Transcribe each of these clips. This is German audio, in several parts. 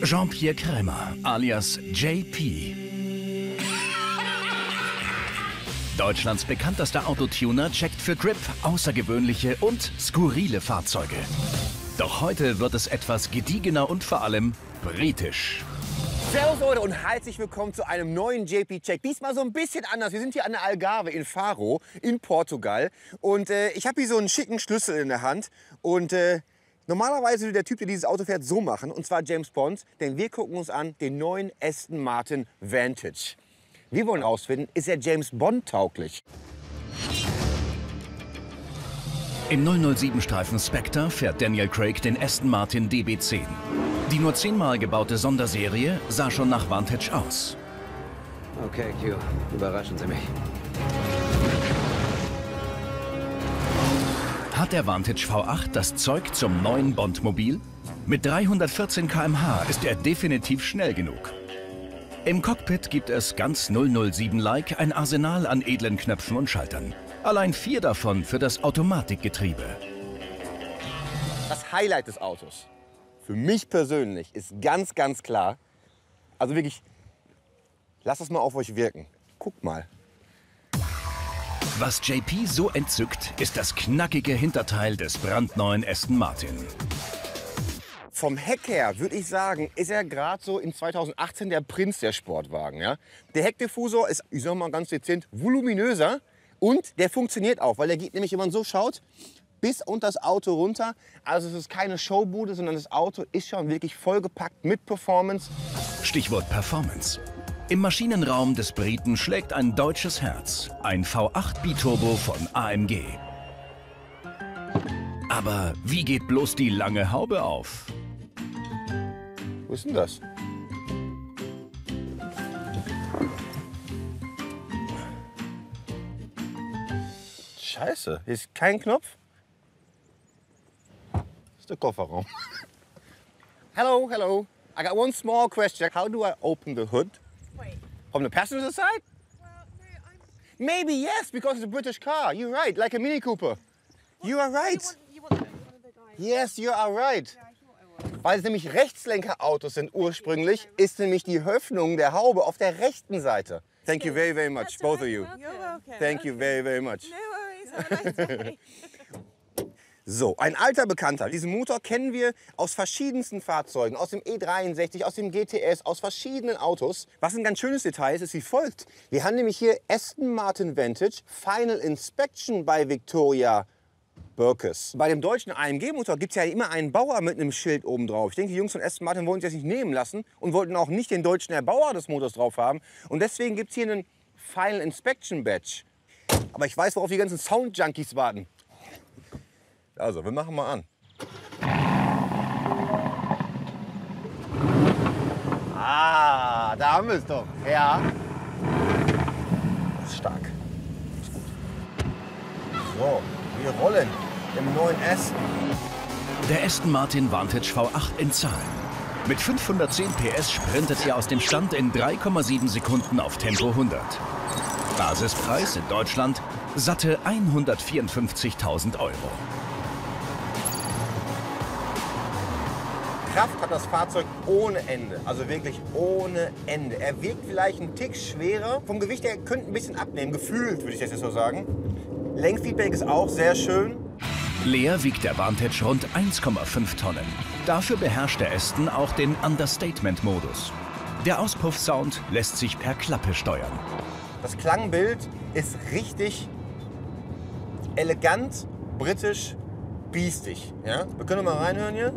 Jean-Pierre Krämer, alias JP. Deutschlands bekanntester Autotuner checkt für Grip außergewöhnliche und skurrile Fahrzeuge. Doch heute wird es etwas gediegener und vor allem britisch. Servus Leute und herzlich willkommen zu einem neuen JP-Check. Diesmal so ein bisschen anders. Wir sind hier an der Algarve in Faro in Portugal. Und ich habe hier so einen schicken Schlüssel in der Hand. Und normalerweise würde der Typ, der dieses Auto fährt, so machen. Und zwar James Bond. Denn wir gucken uns an den neuen Aston Martin Vantage. Wir wollen herausfinden, ist er James Bond tauglich? Im 007-Streifen Spectre fährt Daniel Craig den Aston Martin DB10. Die nur 10-mal gebaute Sonderserie sah schon nach Vantage aus. Okay, Q, überraschen Sie mich. Hat der Vantage V8 das Zeug zum neuen Bond-Mobil? Mit 314 km/h ist er definitiv schnell genug. Im Cockpit gibt es ganz 007-like ein Arsenal an edlen Knöpfen und Schaltern. Allein 4 davon für das Automatikgetriebe. Das Highlight des Autos, für mich persönlich, ist ganz, ganz klar. Also wirklich, lasst es mal auf euch wirken. Guckt mal. Was JP so entzückt, ist das knackige Hinterteil des brandneuen Aston Martin. Vom Heck her würde ich sagen, ist er gerade so in 2018 der Prinz der Sportwagen. Ja? Der Heckdiffusor ist, ich sag mal ganz dezent, voluminöser und der funktioniert auch, weil der geht nämlich, wenn man so schaut, bis unter das Auto runter. Also es ist keine Showbude, sondern das Auto ist schon wirklich vollgepackt mit Performance. Stichwort Performance. Im Maschinenraum des Briten schlägt ein deutsches Herz, ein V8 Biturbo von AMG. Aber wie geht bloß die lange Haube auf? Wo ist denn das? Scheiße, hier ist kein Knopf. Das ist der Kofferraum. Hello, hello. I got one small question. How do I open the hood? Wait. From the passenger side? Well, no, Maybe yes, because it's a British car. You're right, like a Mini Cooper. You are right. You want one of the guys? Yes, you are right. Yeah, I thought I was. Weil es nämlich Rechtslenkerautos sind ursprünglich, ist nämlich die Öffnung der Haube auf der rechten Seite. Thank you very, very much, both of you. You're welcome. Thank you very, very much. No worries. Have a nice day. So, ein alter Bekannter. Diesen Motor kennen wir aus verschiedensten Fahrzeugen, aus dem E63, aus dem GTS, aus verschiedenen Autos. Was ein ganz schönes Detail ist, ist wie folgt. Wir haben nämlich hier Aston Martin Vantage Final Inspection bei Victoria Burkes. Bei dem deutschen AMG-Motor gibt es ja immer einen Bauer mit einem Schild oben drauf. Ich denke, die Jungs von Aston Martin wollten sich das nicht nehmen lassen und wollten auch nicht den deutschen Erbauer des Motors drauf haben. Und deswegen gibt es hier einen Final Inspection Badge. Aber ich weiß, worauf die ganzen Sound-Junkies warten. Also, wir machen mal an. Ah, da haben wir es doch. Ja. Das ist stark. Das ist gut. So, wir rollen im neuen Aston. Der Aston Martin Vantage V8 in Zahlen. Mit 510 PS sprintet er aus dem Stand in 3,7 Sekunden auf Tempo 100. Basispreis in Deutschland satte 154.000 €. Kraft hat das Fahrzeug ohne Ende, also wirklich ohne Ende. Er wirkt vielleicht einen Tick schwerer. Vom Gewicht her könnte ein bisschen abnehmen, gefühlt würde ich das jetzt so sagen. Lenkfeedback ist auch sehr schön. Leer wiegt der Vantage rund 1,5 Tonnen. Dafür beherrscht der Aston auch den Understatement-Modus. Der Auspuffsound lässt sich per Klappe steuern. Das Klangbild ist richtig elegant, britisch, biestig. Ja? Wir können mal reinhören hier.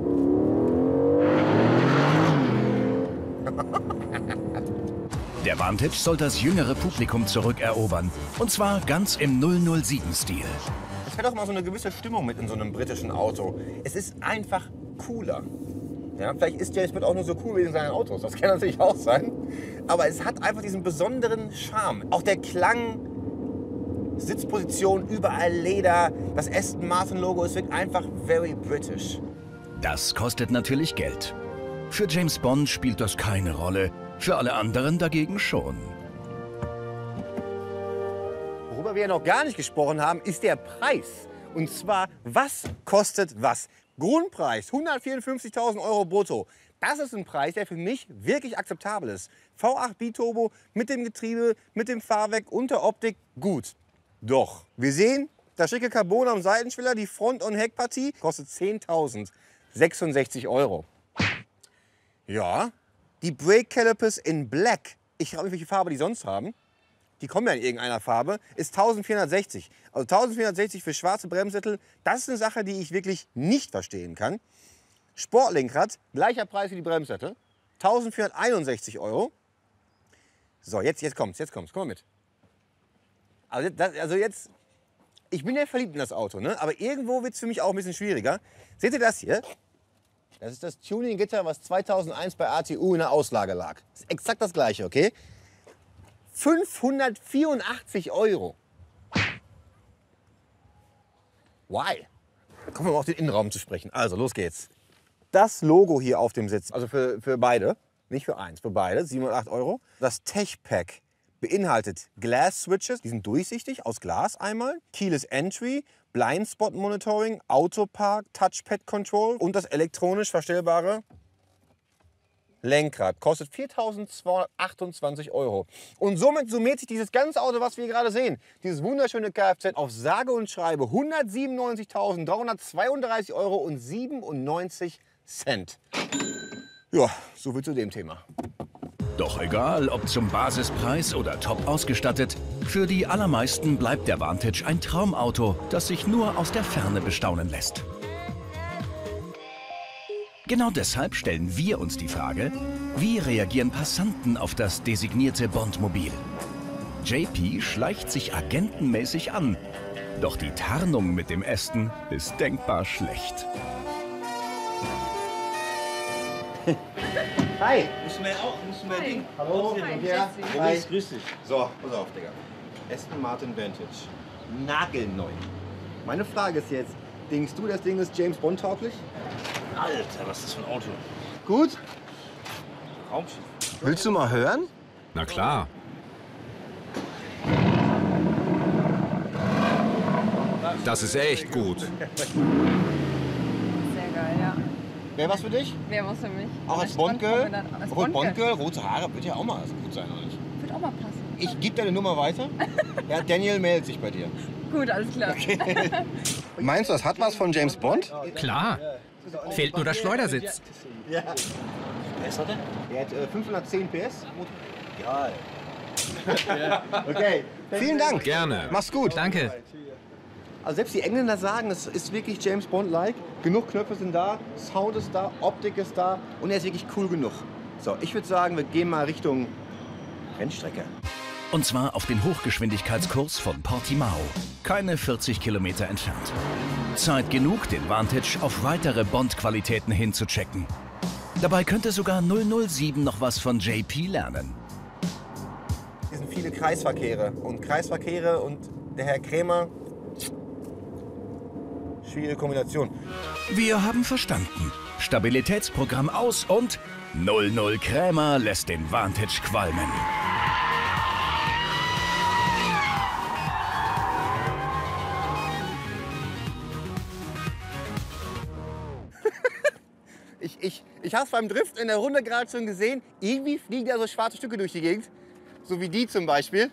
Der Vantage soll das jüngere Publikum zurückerobern. Und zwar ganz im 007-Stil. Es hat auch mal so eine gewisse Stimmung mit in so einem britischen Auto. Es ist einfach cooler. Ja, vielleicht ist James Bond auch nur so cool wie in seinen Autos. Das kann natürlich auch sein. Aber es hat einfach diesen besonderen Charme. Auch der Klang, Sitzposition, überall Leder. Das Aston Martin Logo, es wirkt einfach very British. Das kostet natürlich Geld. Für James Bond spielt das keine Rolle, für alle anderen dagegen schon. Worüber wir ja noch gar nicht gesprochen haben, ist der Preis. Und zwar, was kostet was? Grundpreis 154.000 € brutto. Das ist ein Preis, der für mich wirklich akzeptabel ist. V8 Biturbo mit dem Getriebe, mit dem Fahrwerk und der Optik, gut. Doch, wir sehen, das schicke Carbon am Seitenschwiller, die Front- und Heckpartie, kostet 10.066 €. Ja, die Brake Calipers in Black, ich frage mich, welche Farbe die sonst haben. Die kommen ja in irgendeiner Farbe, ist 1460. Also 1460 für schwarze Bremssättel, das ist eine Sache, die ich wirklich nicht verstehen kann. Sportlenkrad, gleicher Preis wie die Bremssättel, 1461 €. So, jetzt kommt's, komm mal mit. Also jetzt, ich bin ja verliebt in das Auto, ne? Aber irgendwo wird es für mich auch ein bisschen schwieriger. Seht ihr das hier? Das ist das Tuning-Gitter, was 2001 bei ATU in der Auslage lag. Das ist exakt das gleiche, okay? 584 €. Why? Kommen wir mal auf den Innenraum zu sprechen. Also, los geht's. Das Logo hier auf dem Sitz, also für beide, nicht für eins, für beide, 708 €. Das Tech-Pack beinhaltet Glass-Switches, die sind durchsichtig, aus Glas einmal, Keyless Entry, Blind Spot Monitoring, Autopark, Touchpad Control und das elektronisch verstellbare Lenkrad. Kostet 4.228 €. Und somit summiert sich dieses ganze Auto, was wir hier gerade sehen, dieses wunderschöne Kfz, auf sage und schreibe 197.332,97 €. Ja, soviel zu dem Thema. Doch egal, ob zum Basispreis oder top ausgestattet, für die allermeisten bleibt der Vantage ein Traumauto, das sich nur aus der Ferne bestaunen lässt. Genau deshalb stellen wir uns die Frage, wie reagieren Passanten auf das designierte Bondmobil? JP schleicht sich agentenmäßig an, doch die Tarnung mit dem Aston ist denkbar schlecht. Hi! Müssen wir Ding. Hallo! Ja. Hi. Grüß dich. So, pass auf, Digga. Aston Martin Vantage. Nagelneu. Meine Frage ist jetzt, denkst du, das Ding ist James Bond tauglich? Alter, was ist das für ein Auto? Gut. Raumschiff. Willst du mal hören? Na klar. Das ist echt gut. Sehr geil, ja. Wäre was für dich? Wer was für mich? Auch als Bond-Girl? Bond-Girl, rote Haare, wird ja auch mal gut sein, oder nicht? Wird auch mal passen. Ich gebe deine Nummer weiter. Ja, Daniel meldet sich bei dir. Gut, alles klar. Meinst du, das hat was von James Bond? Klar. Fehlt nur der Schleudersitz. Ja. Wer ist er denn? Er hat 510 PS. Geil. Okay, vielen Dank. Gerne. Mach's gut. Danke. Also selbst die Engländer sagen, es ist wirklich James Bond-like. Genug Knöpfe sind da, Sound ist da, Optik ist da und er ist wirklich cool genug. So, ich würde sagen, wir gehen mal Richtung Rennstrecke. Und zwar auf den Hochgeschwindigkeitskurs von Portimao, keine 40 Kilometer entfernt. Zeit genug, den Vantage auf weitere Bond-Qualitäten hinzuchecken. Dabei könnte sogar 007 noch was von JP lernen. Hier sind viele Kreisverkehre und der Herr Krämer, schwierige Kombination. Wir haben verstanden. Stabilitätsprogramm aus und 00 Krämer lässt den Vantage qualmen. Ich habe es beim Drift in der Runde gerade schon gesehen. Irgendwie fliegen da so schwarze Stücke durch die Gegend. So wie die zum Beispiel.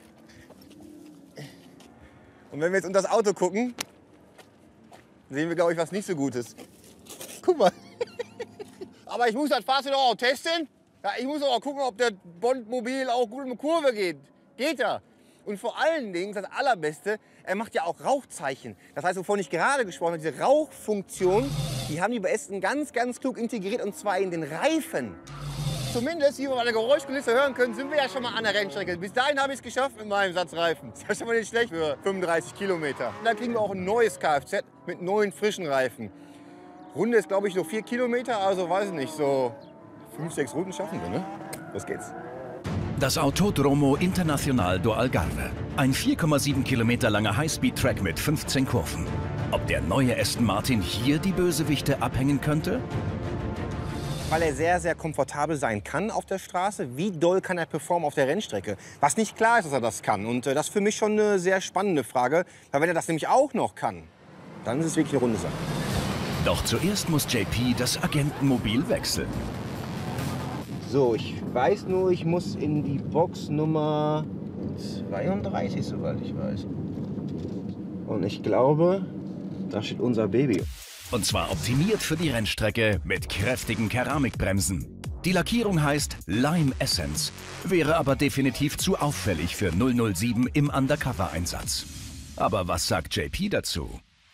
Und wenn wir jetzt unter das Auto gucken, sehen wir, glaube ich, was nicht so Gutes. Guck mal. Aber ich muss das Fahrzeug doch auch testen. Ja, ich muss auch gucken, ob der Bondmobil auch gut in die Kurve geht. Geht ja. Und vor allen Dingen, das Allerbeste, er macht ja auch Rauchzeichen. Das heißt, wovon ich gerade gesprochen habe, diese Rauchfunktion, die haben die bei Aston ganz, ganz klug integriert, und zwar in den Reifen. Zumindest, wie wir bei der Geräuschkulisse hören können, sind wir ja schon mal an der Rennstrecke. Bis dahin habe ich es geschafft mit meinem Satz Reifen. Das ist ja schon mal nicht schlecht für 35 Kilometer. Und dann kriegen wir auch ein neues Kfz mit neuen, frischen Reifen. Runde ist, glaube ich, nur 4 Kilometer, also weiß ich nicht, so 5, 6 Routen schaffen wir, ne? Los geht's. Das Autodromo Internacional do Algarve. Ein 4,7 Kilometer langer Highspeed-Track mit 15 Kurven. Ob der neue Aston Martin hier die Bösewichte abhängen könnte? Weil er sehr, sehr komfortabel sein kann auf der Straße. Wie doll kann er performen auf der Rennstrecke? Was nicht klar ist, dass er das kann. Und das ist für mich schon eine sehr spannende Frage. Weil wenn er das nämlich auch noch kann, dann ist es wirklich eine runde Sache. Doch zuerst muss JP das Agentenmobil wechseln. So, ich weiß nur, ich muss in die Box Nummer 32, soweit ich weiß. Und ich glaube, da steht unser Baby. Und zwar optimiert für die Rennstrecke mit kräftigen Keramikbremsen. Die Lackierung heißt Lime Essence, wäre aber definitiv zu auffällig für 007 im Undercover-Einsatz. Aber was sagt JP dazu?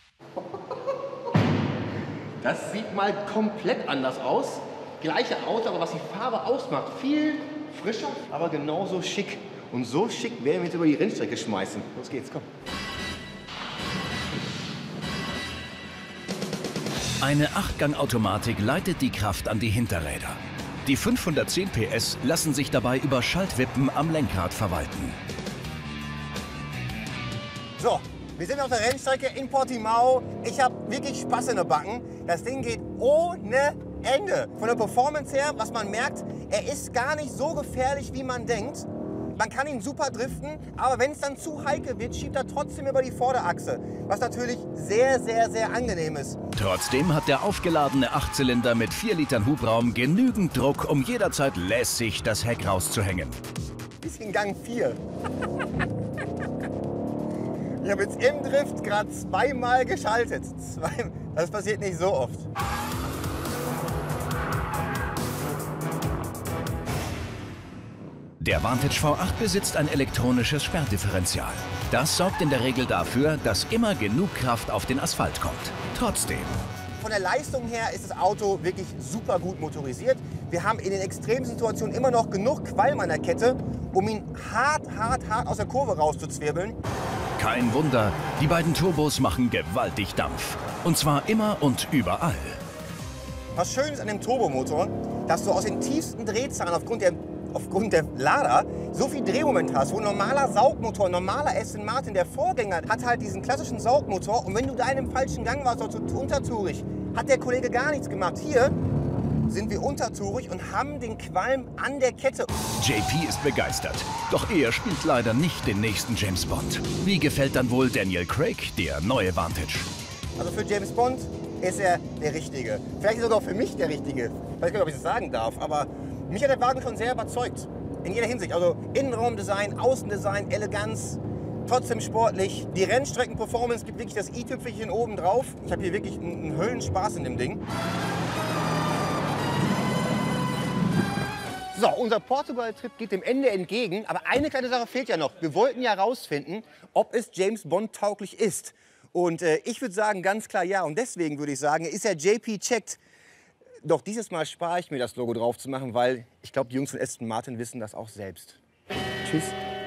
Das sieht mal komplett anders aus. Gleiche Auto, aber was die Farbe ausmacht, viel frischer, aber genauso schick. Und so schick werden wir jetzt über die Rennstrecke schmeißen. Los geht's, komm. Eine 8-Gang-Automatik leitet die Kraft an die Hinterräder. Die 510 PS lassen sich dabei über Schaltwippen am Lenkrad verwalten. So, wir sind auf der Rennstrecke in Portimao. Ich habe wirklich Spaß in den Backen. Das Ding geht ohne Ende. Von der Performance her, was man merkt, er ist gar nicht so gefährlich, wie man denkt. Man kann ihn super driften, aber wenn es dann zu heikel wird, schiebt er trotzdem über die Vorderachse. Was natürlich sehr, sehr, sehr angenehm ist. Trotzdem hat der aufgeladene 8-Zylinder mit 4 Litern Hubraum genügend Druck, um jederzeit lässig das Heck rauszuhängen. Bisschen Gang 4. Ich habe jetzt im Drift gerade zweimal geschaltet. Das passiert nicht so oft. Der Vantage V8 besitzt ein elektronisches Sperrdifferential. Das sorgt in der Regel dafür, dass immer genug Kraft auf den Asphalt kommt. Trotzdem. Von der Leistung her ist das Auto wirklich super gut motorisiert. Wir haben in den Extremsituationen immer noch genug Qualm an der Kette, um ihn hart aus der Kurve rauszuzwirbeln. Kein Wunder, die beiden Turbos machen gewaltig Dampf. Und zwar immer und überall. Was schön ist an dem Turbomotor, dass du aus den tiefsten Drehzahlen aufgrund der Lader so viel Drehmoment hast, wo ein normaler Saugmotor, ein normaler Aston Martin, der Vorgänger, hat halt diesen klassischen Saugmotor. Und wenn du da in einem falschen Gang warst, also untertourig, hat der Kollege gar nichts gemacht. Hier sind wir untertourig und haben den Qualm an der Kette. JP ist begeistert, doch er spielt leider nicht den nächsten James Bond. Wie gefällt dann wohl Daniel Craig der neue Vantage? Also für James Bond ist er der Richtige. Vielleicht sogar für mich der Richtige. Ich weiß gar nicht, ob ich das sagen darf, aber mich hat der Wagen schon sehr überzeugt. In jeder Hinsicht. Also Innenraumdesign, Außendesign, Eleganz, trotzdem sportlich. Die Rennstrecken-Performance gibt wirklich das i-Tüpfelchen oben drauf. Ich habe hier wirklich einen Höllenspaß in dem Ding. So, unser Portugal-Trip geht dem Ende entgegen. Aber eine kleine Sache fehlt ja noch. Wir wollten ja herausfinden, ob es James Bond tauglich ist. Und ich würde sagen, ganz klar ja. Und deswegen würde ich sagen, ist ja JP checked. Doch dieses Mal spare ich mir das Logo drauf zu machen, weil ich glaube, die Jungs von Aston Martin wissen das auch selbst. Tschüss.